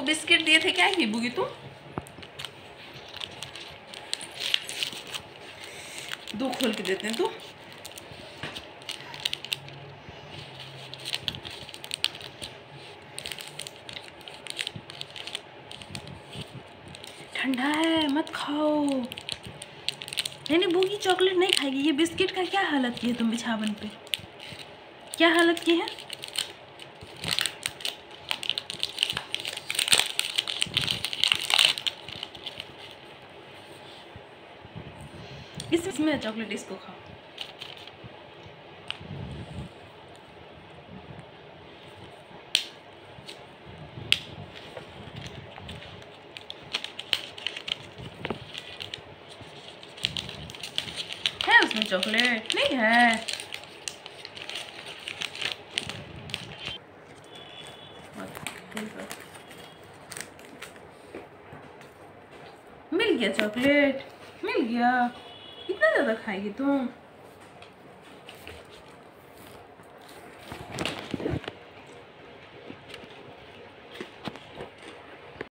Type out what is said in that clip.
Biscuit दिए थे, क्या ही बुगी तुम? दो खोल के देते हैं तो। ठंडा है, मत खाओ। नहीं बुगी चॉकलेट नहीं खाएगी। ये बिस्किट का क्या हालत की है तुम बिछावन पे? क्या हालत की है? इसमें चॉकलेट, इसको खाओ। है उसमें चॉकलेट? नहीं है। मिल गया चॉकलेट, मिल गया। इतना ज़्यादा खाएगी तुम?